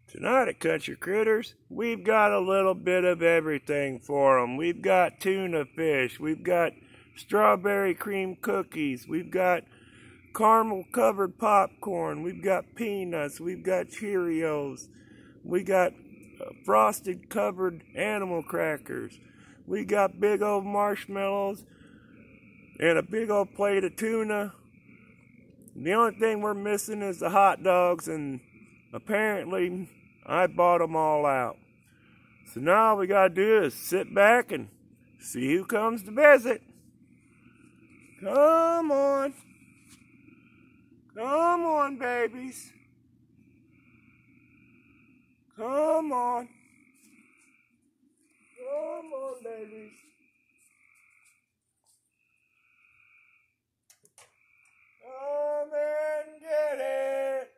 Tonight at Country Critters, we've got a little bit of everything for them. We've got tuna fish, we've got strawberry cream cookies, we've got caramel covered popcorn, we've got peanuts, we've got Cheerios, we got frosted covered animal crackers, we got big old marshmallows, and a big old plate of tuna. The only thing we're missing is the hot dogs, and apparently I bought them all out. So now all we gotta do is sit back and see who comes to visit. Come on. Come on, babies. Come on. Come on, babies. Come and get it.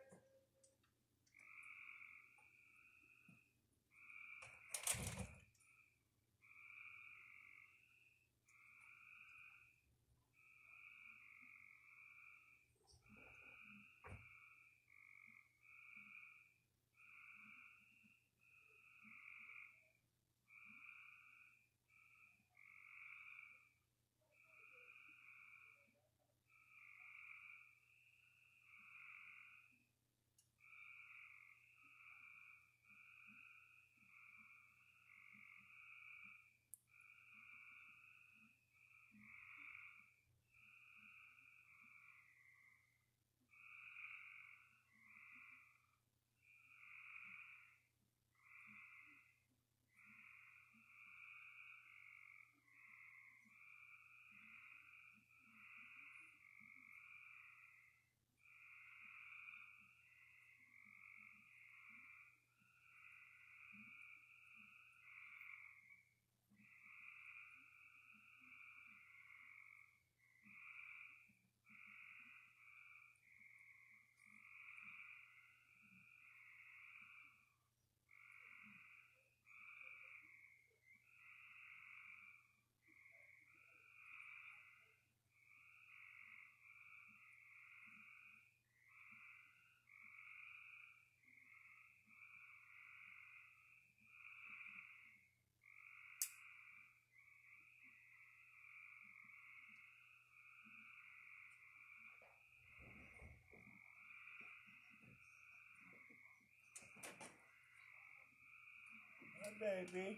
Hi, baby.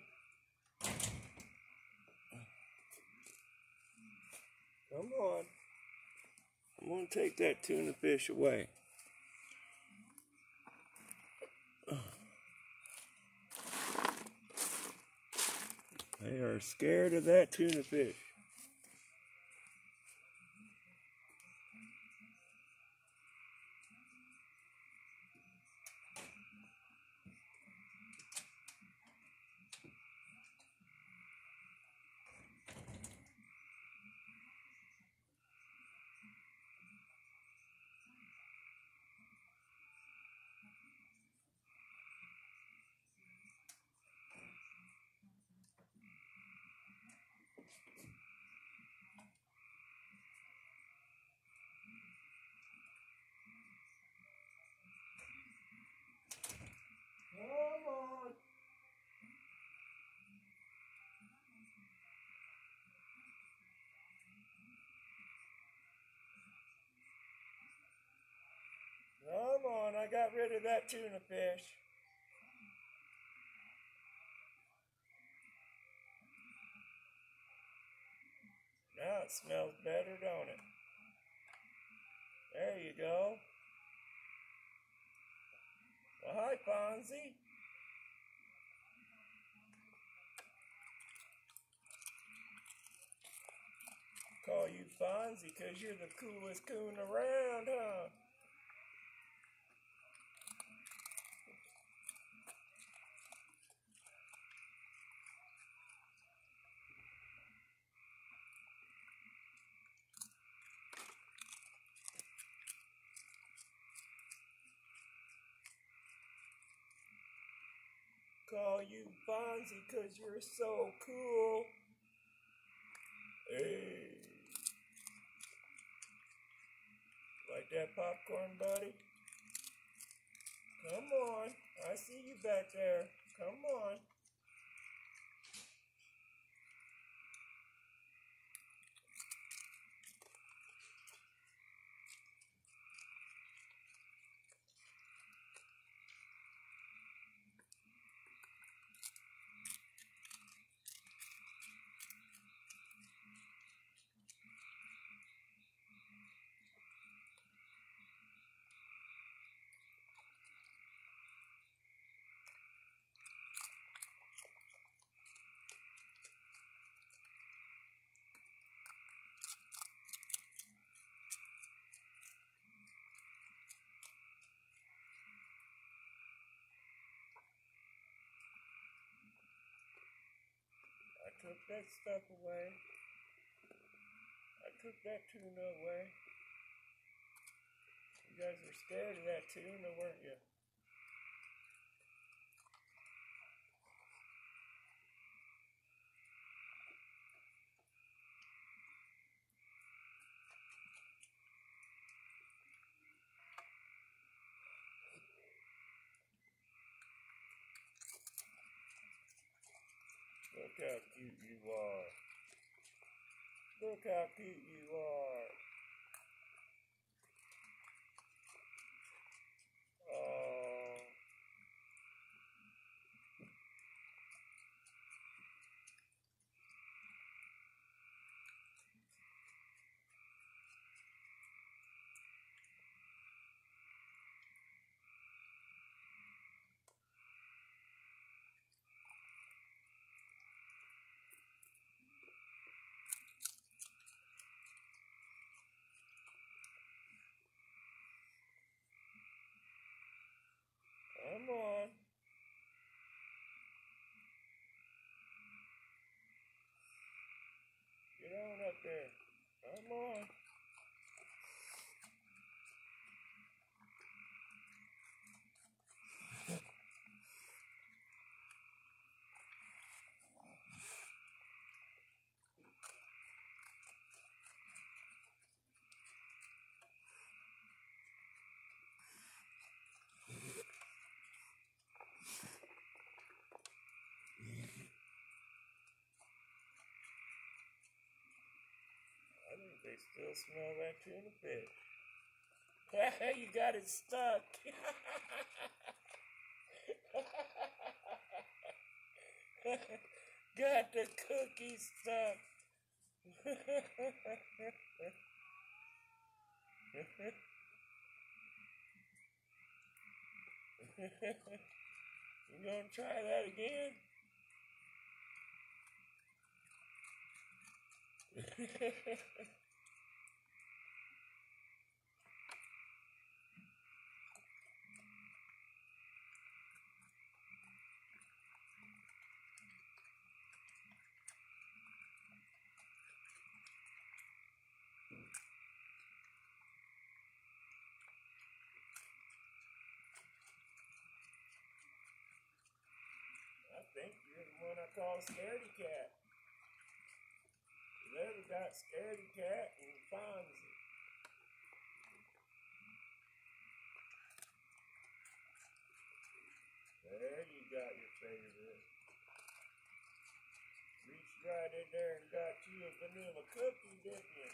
Come on. I'm going to take that tuna fish away. They are scared of that tuna fish. Come on, I got rid of that tuna fish. Now it smells better, don't it? There you go. Well, hi, Fonzie. Call you Fonzie because you're the coolest coon around, huh? Call you Fonzie because you're so cool. Hey. Like that popcorn, buddy? Come on. I I see you back there. Come on. I took that stuff away. I took that tuna away. You guys were scared of that tuna, weren't you? Look how cute you are. Look how cute you are. Oh. Come on. Get on up there. Come on. I think they still smell that tuna fish. You got it stuck. Got the cookie stuck. You gonna try that again? I think you're the one I call Scaredy Cat. Whoever got Scaredy Cat and Fonzie. There you got your favorite. Reached right in there and got you a vanilla cookie, didn't you?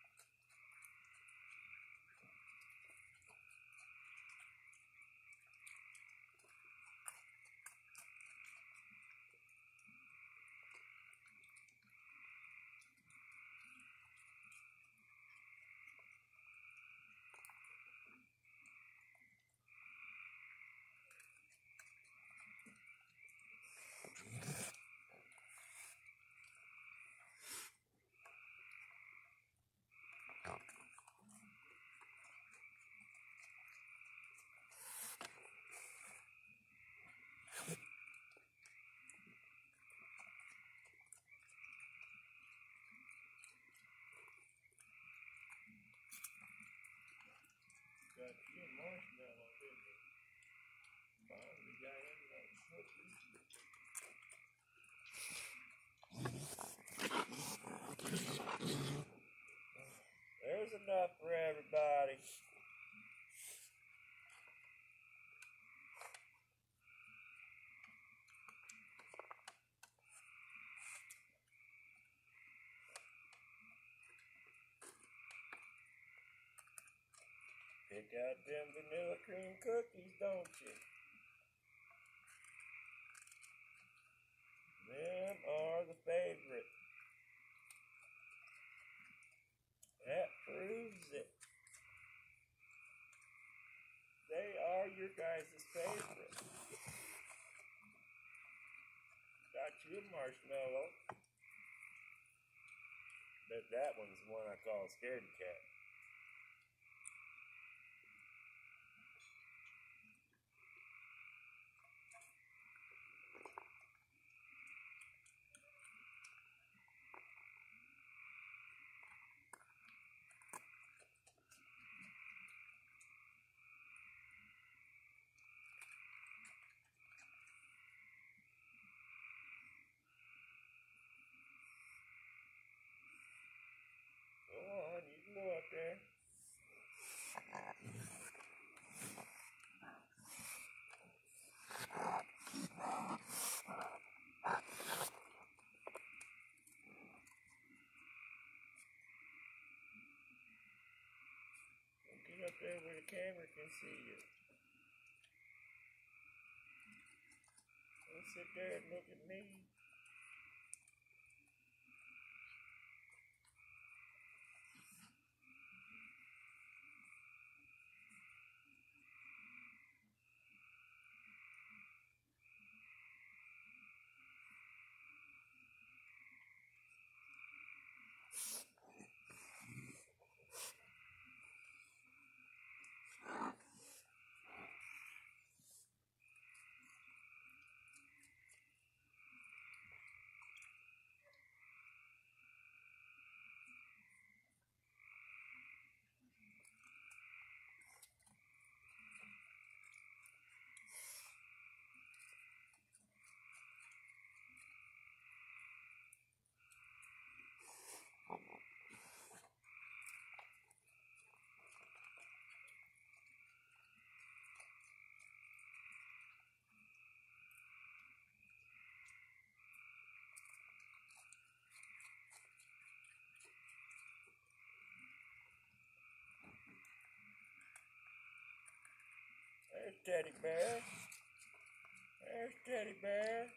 Got you a marshmallow, didn't you? Finally got him that cookie. There's enough for everybody. Pick out them vanilla cream cookies, don't you? Them are the favorite. That proves it. They are your guys' favorite. Got you a marshmallow. Bet that one's the one I call Scaredy Cat. Go on, you can go up there. Get up there where the camera can see you. Don't sit there and look at me. There's Teddy Bear. There's Teddy Bear.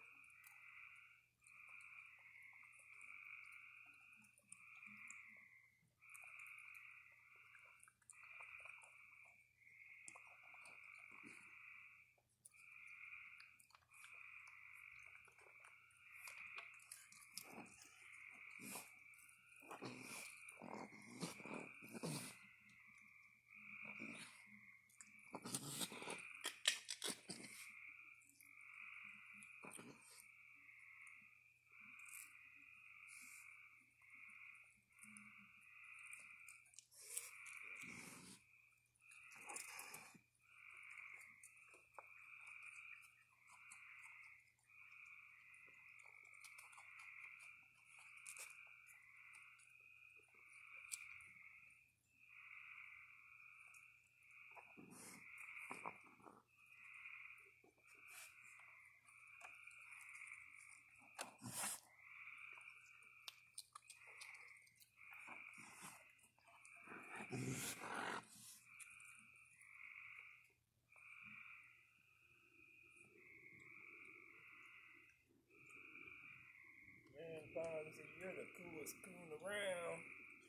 Man, Fonzie, you're the coolest coon around.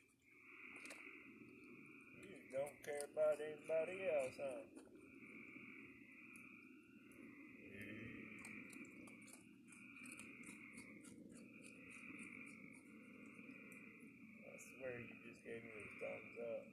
You don't care about anybody else, huh? I swear you just gave me a thumbs up.